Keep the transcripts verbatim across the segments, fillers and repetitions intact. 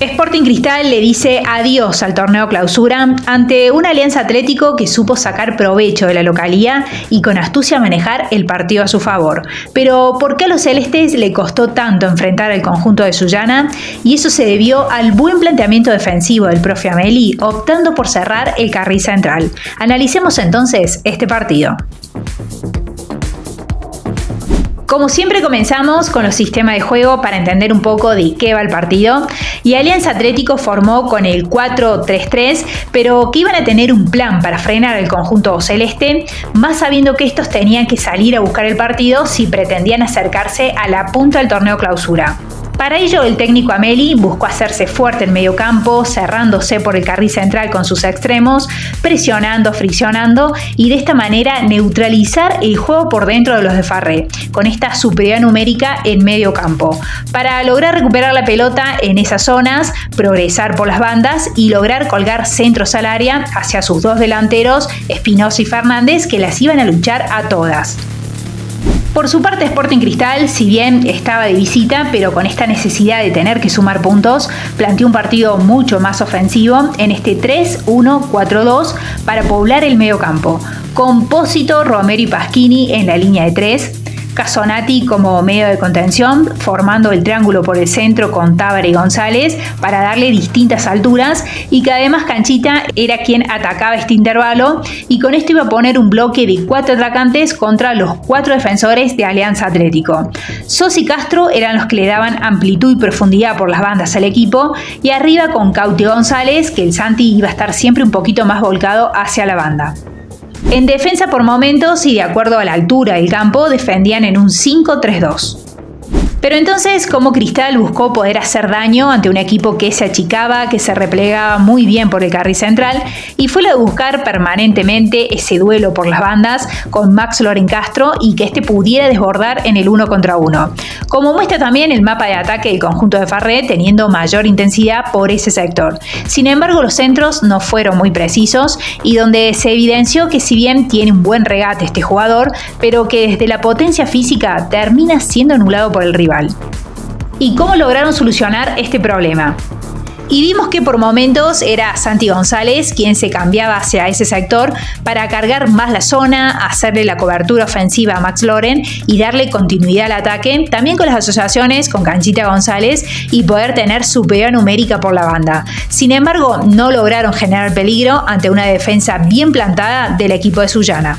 Sporting Cristal le dice adiós al torneo clausura ante un Alianza Atlético que supo sacar provecho de la localía y con astucia manejar el partido a su favor. Pero ¿por qué a los celestes le costó tanto enfrentar al conjunto de Sullana? Y eso se debió al buen planteamiento defensivo del profe Ameli, optando por cerrar el carril central. Analicemos entonces este partido. Como siempre comenzamos con los sistemas de juego para entender un poco de qué va el partido, y Alianza Atlético formó con el cuatro tres tres, pero que iban a tener un plan para frenar al conjunto celeste, más sabiendo que estos tenían que salir a buscar el partido si pretendían acercarse a la punta del torneo clausura. Para ello, el técnico Ameli buscó hacerse fuerte en medio campo, cerrándose por el carril central con sus extremos, presionando, friccionando y de esta manera neutralizar el juego por dentro de los de Farré, con esta superioridad numérica en medio campo, para lograr recuperar la pelota en esas zonas, progresar por las bandas y lograr colgar centros al área hacia sus dos delanteros, Espinosa y Fernández, que las iban a luchar a todas. Por su parte, Sporting Cristal, si bien estaba de visita, pero con esta necesidad de tener que sumar puntos, planteó un partido mucho más ofensivo en este tres uno cuatro dos para poblar el medio campo, con Pósito, Romero y Pasquini en la línea de tres, Casonati como medio de contención, formando el triángulo por el centro con Tábara y González para darle distintas alturas, y que además Canchita era quien atacaba este intervalo, y con esto iba a poner un bloque de cuatro atacantes contra los cuatro defensores de Alianza Atlético. Sos y Castro eran los que le daban amplitud y profundidad por las bandas al equipo, y arriba con Cauti y González, que el Santi iba a estar siempre un poquito más volcado hacia la banda. En defensa por momentos y de acuerdo a la altura del campo defendían en un cinco tres dos. Pero entonces, ¿cómo Cristal buscó poder hacer daño ante un equipo que se achicaba, que se replegaba muy bien por el carril central? Y fue la de buscar permanentemente ese duelo por las bandas con Max Loren Castro y que este pudiera desbordar en el uno contra uno. Como muestra también el mapa de ataque del conjunto de Farré teniendo mayor intensidad por ese sector. Sin embargo, los centros no fueron muy precisos y donde se evidenció que si bien tiene un buen regate este jugador, pero que desde la potencia física termina siendo anulado por el rival. ¿Y cómo lograron solucionar este problema? Y vimos que por momentos era Santi González quien se cambiaba hacia ese sector para cargar más la zona, hacerle la cobertura ofensiva a Max Loren y darle continuidad al ataque, también con las asociaciones con Canchita González y poder tener superioridad numérica por la banda. Sin embargo, no lograron generar peligro ante una defensa bien plantada del equipo de Sullana.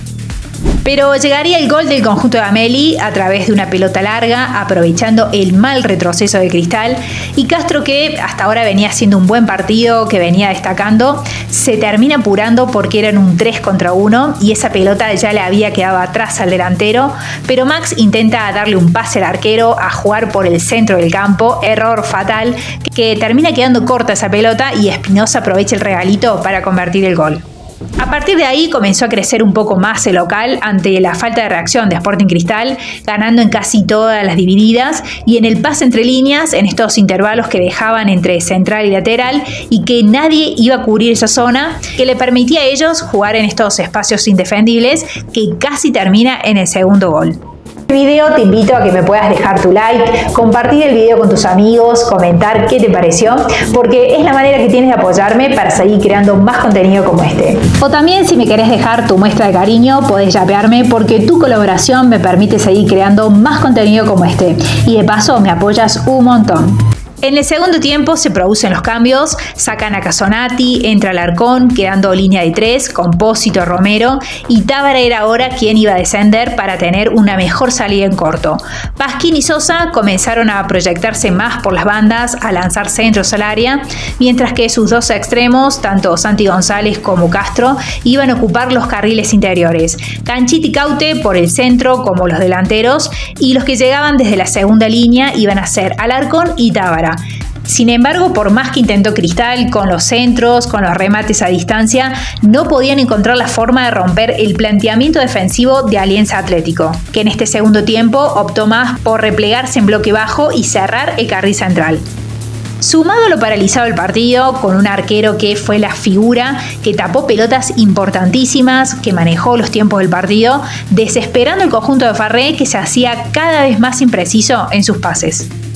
Pero llegaría el gol del conjunto de Ameli a través de una pelota larga, aprovechando el mal retroceso de Cristal, y Castro, que hasta ahora venía haciendo un buen partido, que venía destacando, se termina apurando porque eran un tres contra uno y esa pelota ya le había quedado atrás al delantero, pero Max intenta darle un pase al arquero a jugar por el centro del campo, error fatal, que termina quedando corta esa pelota y Espinosa aprovecha el regalito para convertir el gol. A partir de ahí comenzó a crecer un poco más el local ante la falta de reacción de Sporting Cristal, ganando en casi todas las divididas y en el pase entre líneas en estos intervalos que dejaban entre central y lateral y que nadie iba a cubrir esa zona, que le permitía a ellos jugar en estos espacios indefendibles, que casi termina en el segundo gol. En este video te invito a que me puedas dejar tu like, compartir el video con tus amigos, comentar qué te pareció, porque es la manera que tienes de apoyarme para seguir creando más contenido como este. O también, si me querés dejar tu muestra de cariño, podés yapearme, porque tu colaboración me permite seguir creando más contenido como este. Y de paso me apoyas un montón. En el segundo tiempo se producen los cambios, sacan a Casonati, entra Alarcón, quedando línea de tres, con Pósito, Romero, y Tábara era ahora quien iba a descender para tener una mejor salida en corto. Pasquini y Sosa comenzaron a proyectarse más por las bandas, a lanzar centros al área, mientras que sus dos extremos, tanto Santi González como Castro, iban a ocupar los carriles interiores. Canchita y Caute por el centro como los delanteros, y los que llegaban desde la segunda línea iban a ser Alarcón y Tábara. Sin embargo, por más que intentó Cristal con los centros, con los remates a distancia, no podían encontrar la forma de romper el planteamiento defensivo de Alianza Atlético, que en este segundo tiempo optó más por replegarse en bloque bajo y cerrar el carril central. Sumado a lo paralizado del partido, con un arquero que fue la figura, que tapó pelotas importantísimas, que manejó los tiempos del partido, desesperando el conjunto de Farré, que se hacía cada vez más impreciso en sus pases.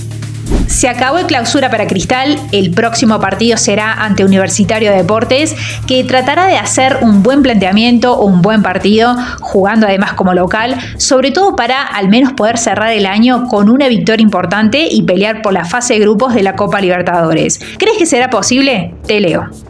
Se acabó el clausura para Cristal, el próximo partido será ante Universitario de Deportes, que tratará de hacer un buen planteamiento o un buen partido, jugando además como local, sobre todo para al menos poder cerrar el año con una victoria importante y pelear por la fase de grupos de la Copa Libertadores. ¿Crees que será posible? Te leo.